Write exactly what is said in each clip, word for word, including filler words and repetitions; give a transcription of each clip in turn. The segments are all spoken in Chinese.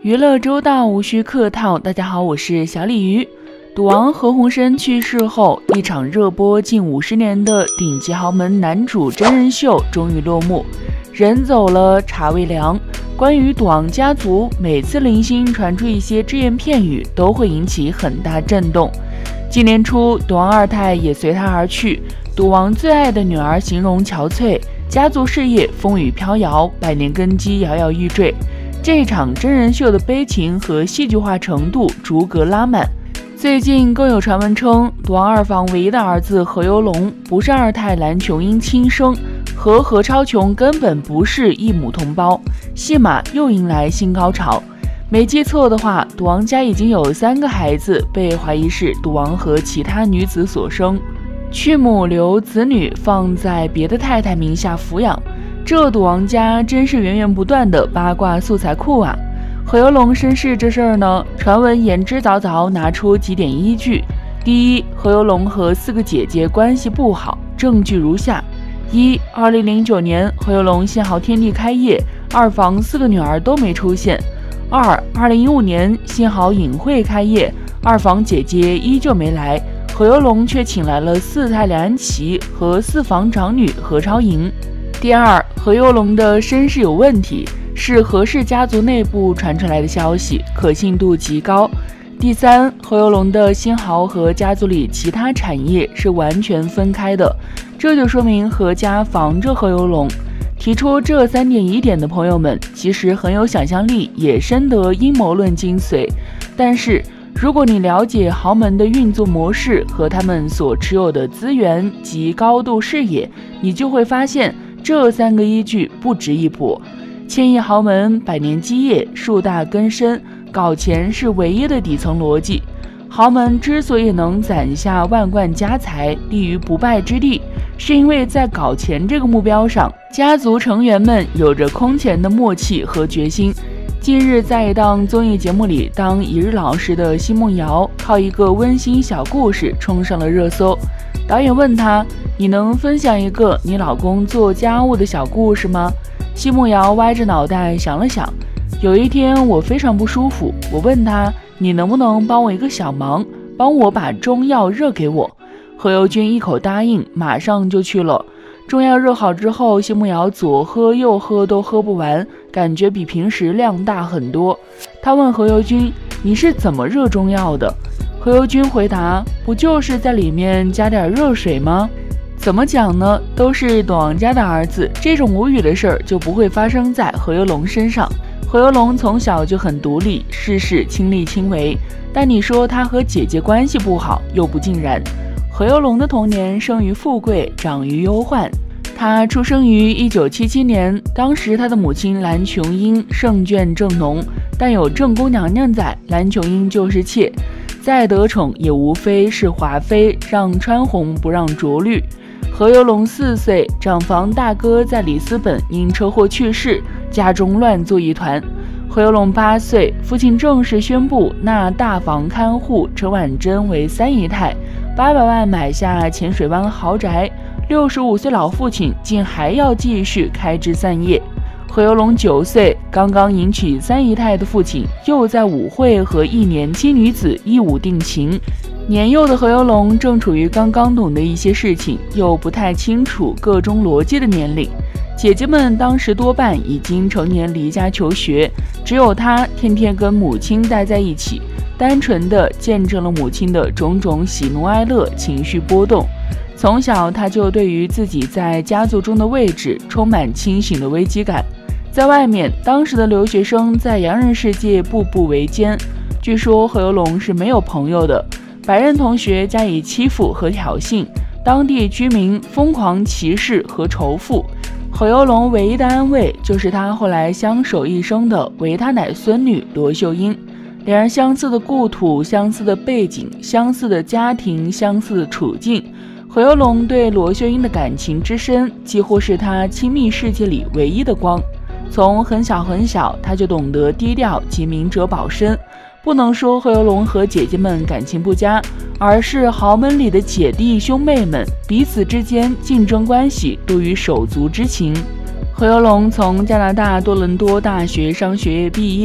娱乐周到，无需客套。大家好，我是小鲤鱼。赌王何鸿燊去世后，一场热播近五十年的顶级豪门男主真人秀终于落幕。人走了，茶未凉。关于赌王家族，每次零星传出一些只言片语，都会引起很大震动。今年初，赌王二太也随他而去。赌王最爱的女儿形容憔悴，家族事业风雨飘摇，百年根基摇摇欲坠。这场真人秀的悲情和戏剧化程度逐格拉满。最近更有传闻称，赌王二房唯一的儿子何猷龙不是二太蓝琼英亲生，和何超琼根本不是一母同胞。戏码又迎来新高潮。没记错的话，赌王家已经有三个孩子被怀疑是赌王和其他女子所生，去母留子女放在别的太太名下抚养。这赌王家真是源源不断的八卦素材库啊！何猷龙身世这事儿呢，传闻言之凿凿，拿出几点依据。第一，何猷龙和四个姐姐关系不好，证据如下：一、二零零九年何猷龙新濠天地开业，二房四个女儿都没出现；二、二零一五年新濠影汇开业，二房姐姐依旧没来，何猷龙却请来了四太梁安琪和四房长女何超莹。第二，何猷龙的身世有问题，是何氏家族内部传出来的消息，可信度极高。第三，何猷龙的新濠和家族里其他产业是完全分开的，这就说明何家防着何猷龙。提出这三点疑点的朋友们，其实很有想象力，也深得阴谋论精髓。但是，如果你了解豪门的运作模式和他们所持有的资源及高度视野，你就会发现这三个依据不值一驳。千亿豪门，百年基业，树大根深，搞钱是唯一的底层逻辑。豪门之所以能攒下万贯家财，立于不败之地，是因为在搞钱这个目标上，家族成员们有着空前的默契和决心。近日在一档综艺节目里当一日老师的奚梦瑶，靠一个温馨小故事冲上了热搜。导演问他，你能分享一个你老公做家务的小故事吗？奚梦瑶歪着脑袋想了想，有一天我非常不舒服，我问他，你能不能帮我一个小忙，帮我把中药热给我？何猷君一口答应，马上就去了。中药热好之后，奚梦瑶左喝右喝都喝不完，感觉比平时量大很多。他问何猷君，你是怎么热中药的？何猷君回答，不就是在里面加点热水吗？怎么讲呢，都是赌王家的儿子，这种无语的事儿就不会发生在何猷龙身上。何猷龙从小就很独立，事事亲力亲为，但你说他和姐姐关系不好，又不尽然。何猷龙的童年生于富贵，长于忧患。他出生于一九七七年，当时他的母亲蓝琼英胜眷正浓，但有正宫娘娘在，蓝琼英就是妾，再得宠也无非是华妃，让穿红不让着绿。何猷龙四岁，长房大哥在里斯本因车祸去世，家中乱作一团。何猷龙八岁，父亲正式宣布纳大房看护陈婉珍为三姨太，八百万买下浅水湾豪宅。六十五岁老父亲竟还要继续开枝散叶。何猷龙九岁，刚刚迎娶三姨太的父亲又在舞会和一年轻女子一舞定情。年幼的何猷龙正处于刚刚懂得一些事情，又不太清楚各中逻辑的年龄。姐姐们当时多半已经成年离家求学，只有他天天跟母亲待在一起，单纯的见证了母亲的种种喜怒哀乐，情绪波动。从小他就对于自己在家族中的位置充满清醒的危机感。在外面，当时的留学生在洋人世界步步维艰，据说何猷龙是没有朋友的，白人同学加以欺负和挑衅，当地居民疯狂歧视和仇富。何猷龙唯一的安慰就是他后来相守一生的为他奶孙女罗秀英。两人相似的故土，相似的背景，相似的家庭，相似的处境。何猷龙对罗秀英的感情之深，几乎是他亲密世界里唯一的光。从很小很小，他就懂得低调及明哲保身。不能说何猷龙和姐姐们感情不佳，而是豪门里的姐弟兄妹们彼此之间竞争关系多于手足之情。何猷龙从加拿大多伦多大学商学院毕业，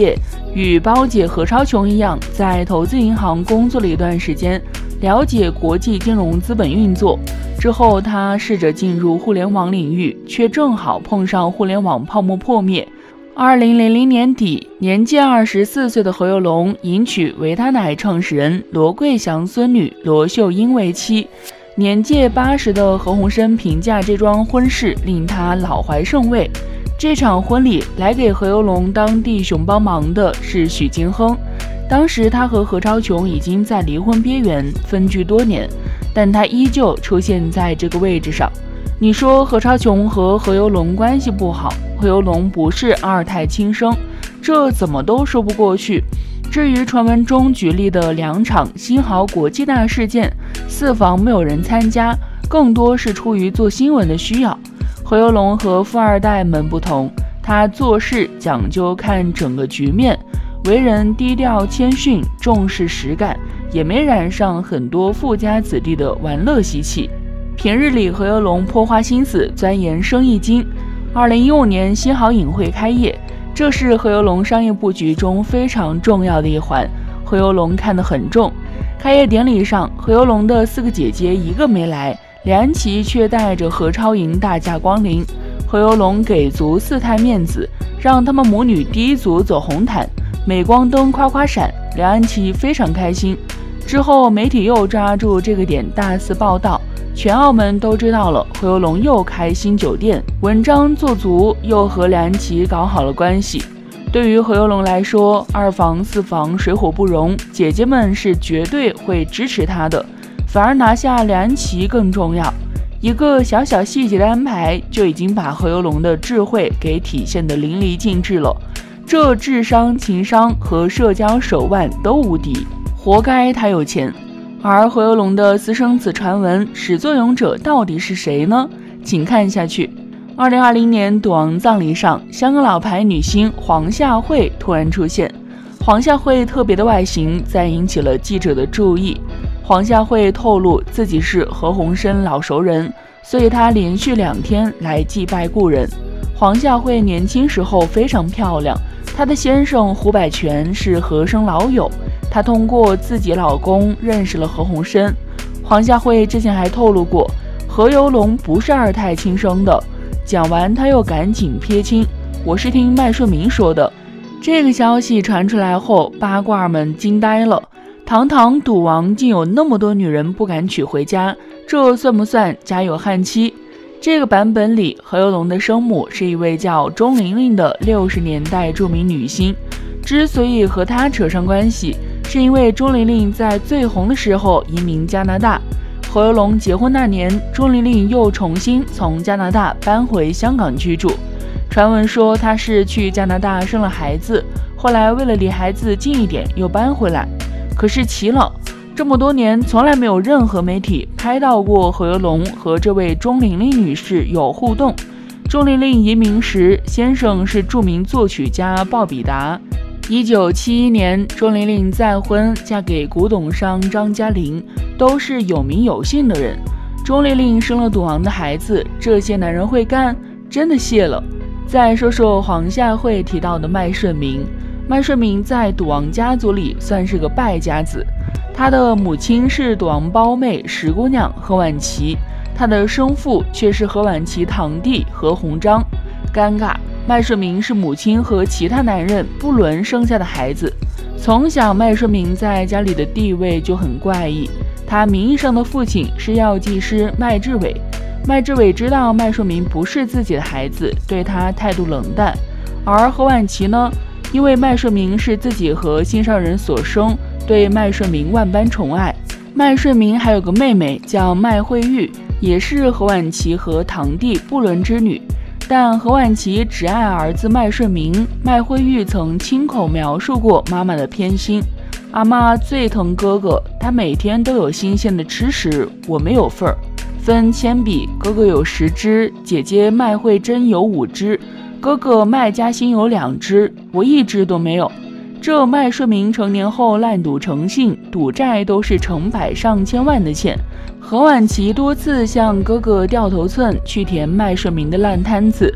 与胞姐何超琼一样，在投资银行工作了一段时间，了解国际金融资本运作。之后，他试着进入互联网领域，却正好碰上互联网泡沫破灭。二零零零年底，年届二十四岁的何猷龙迎娶维他奶创始人罗桂祥孙女罗秀英为妻。年届八十的何鸿燊评价这桩婚事令他老怀甚慰。这场婚礼来给何猷龙当弟兄帮忙的是许金亨，当时他和何超琼已经在离婚边缘分居多年，但他依旧出现在这个位置上。你说何超琼和何猷龙关系不好，何猷龙不是二胎亲生，这怎么都说不过去。至于传闻中举例的两场新濠国际大事件，四房没有人参加，更多是出于做新闻的需要。何猷龙和富二代们不同，他做事讲究看整个局面，为人低调谦逊，重视实感，也没染上很多富家子弟的玩乐习气。平日里，何猷龙颇花心思钻研生意经。二零一五年，新濠影汇开业，这是何猷龙商业布局中非常重要的一环，何猷龙看得很重。开业典礼上，何猷龙的四个姐姐一个没来，李安琪却带着何超莹大驾光临。何猷龙给足四太面子，让他们母女第一组走红毯，镁光灯夸夸闪，李安琪非常开心。之后媒体又抓住这个点大肆报道，全澳门都知道了何猷龙又开新酒店，文章做足，又和李安琪搞好了关系。对于何猷龙来说，二房四房水火不容，姐姐们是绝对会支持他的，反而拿下李安琪更重要。一个小小细节的安排，就已经把何猷龙的智慧给体现得淋漓尽致了。这智商、情商和社交手腕都无敌，活该他有钱。而何猷龙的私生子传闻始作俑者到底是谁呢？请看下去。二零二零年赌王葬礼上，香港老牌女星黄夏蕙突然出现。黄夏蕙特别的外形再引起了记者的注意。黄夏蕙透露自己是何鸿燊老熟人，所以她连续两天来祭拜故人。黄夏蕙年轻时候非常漂亮，她的先生胡百全是何生老友，她通过自己老公认识了何鸿燊。黄夏蕙之前还透露过，何猷龙不是二胎亲生的。讲完，他又赶紧撇清，我是听麦顺明说的。这个消息传出来后，八卦们惊呆了。堂堂赌王竟有那么多女人不敢娶回家，这算不算家有悍妻？这个版本里，何猷龙的生母是一位叫钟玲玲的六十年代著名女星。之所以和她扯上关系，是因为钟玲玲在最红的时候移民加拿大。何猷龙结婚那年，钟玲玲又重新从加拿大搬回香港居住。传闻说她是去加拿大生了孩子，后来为了离孩子近一点又搬回来。可是奇了，这么多年从来没有任何媒体拍到过何猷龙和这位钟玲玲女士有互动。钟玲玲移民时，先生是著名作曲家鲍比达。一九七一年，钟玲玲再婚，嫁给古董商张嘉玲，都是有名有姓的人。钟玲玲生了赌王的孩子，这些男人会干，真的谢了。再说说黄夏蕙提到的麦顺明，麦顺明在赌王家族里算是个败家子，他的母亲是赌王胞妹石姑娘何婉琪，他的生父却是何婉琪堂弟何鸿章。尴尬，麦顺明是母亲和其他男人不伦生下的孩子。从小麦顺明在家里的地位就很怪异，他名义上的父亲是药剂师麦志伟，麦志伟知道麦顺明不是自己的孩子，对他态度冷淡。而何婉琪呢，因为麦顺明是自己和心上人所生，对麦顺明万般宠爱。麦顺明还有个妹妹叫麦惠玉，也是何婉琪和堂弟不伦之女。但何婉琪只爱儿子麦顺明，麦惠玉曾亲口描述过妈妈的偏心。阿妈最疼哥哥，她每天都有新鲜的吃食，我没有份儿。分铅笔，哥哥有十支，姐姐麦惠珍有五支，哥哥麦嘉欣有两支，我一支都没有。这麦顺明成年后烂赌成性，赌债都是成百上千万的欠。何婉琪多次向哥哥掉头寸去填麦顺明的烂摊子。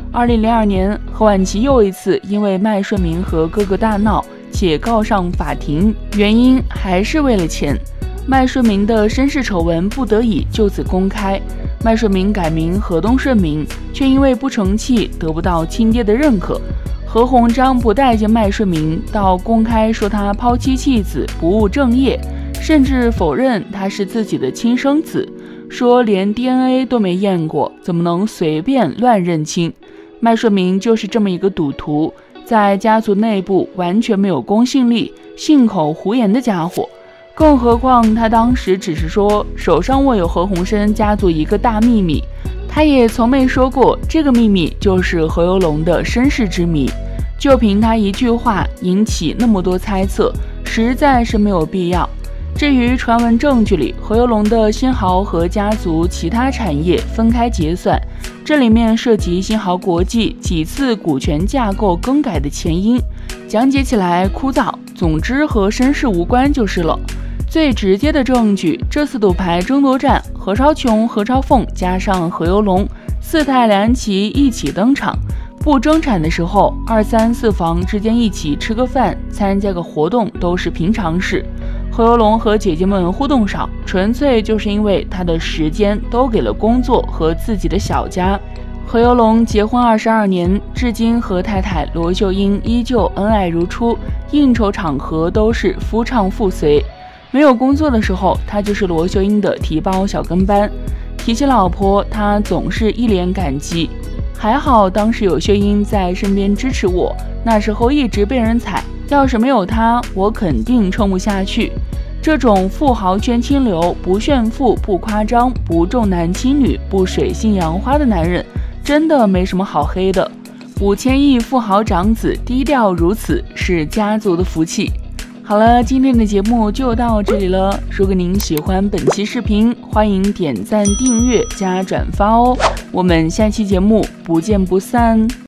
二零零二年，何婉琪又一次因为麦顺明和哥哥大闹，且告上法庭，原因还是为了钱。麦顺明的身世丑闻不得已就此公开，麦顺明改名何东顺明，却因为不成器得不到亲爹的认可。何鸿章不待见麦顺明，到公开说他抛妻弃子，不务正业，甚至否认他是自己的亲生子，说连 D N A 都没验过，怎么能随便乱认亲？麦顺明就是这么一个赌徒，在家族内部完全没有公信力，信口胡言的家伙。更何况他当时只是说手上握有何鸿燊家族一个大秘密，他也从没说过这个秘密就是何猷龙的身世之谜。就凭他一句话引起那么多猜测，实在是没有必要。至于传闻证据里何猷龙的新豪和家族其他产业分开结算，这里面涉及新豪国际几次股权架构更改的前因，讲解起来枯燥，总之和身世无关就是了。最直接的证据，这次赌牌争夺战，何超琼、何超凤加上何猷龙四太两旗一起登场。不争产的时候，二三四房之间一起吃个饭，参加个活动都是平常事。何猷龙和姐姐们互动少，纯粹就是因为他的时间都给了工作和自己的小家。何猷龙结婚二十二年，至今和太太罗秀英依旧恩爱如初，应酬场合都是夫唱妇随。没有工作的时候，他就是罗秀英的提包小跟班。提起老婆，他总是一脸感激。还好当时有秀英在身边支持我，那时候一直被人踩，要是没有她，我肯定撑不下去。这种富豪圈清流，不炫富，不夸张，不重男轻女，不水性杨花的男人，真的没什么好黑的。五千亿富豪长子低调如此，是家族的福气。好了，今天的节目就到这里了。如果您喜欢本期视频，欢迎点赞、订阅加转发哦。我们下期节目不见不散。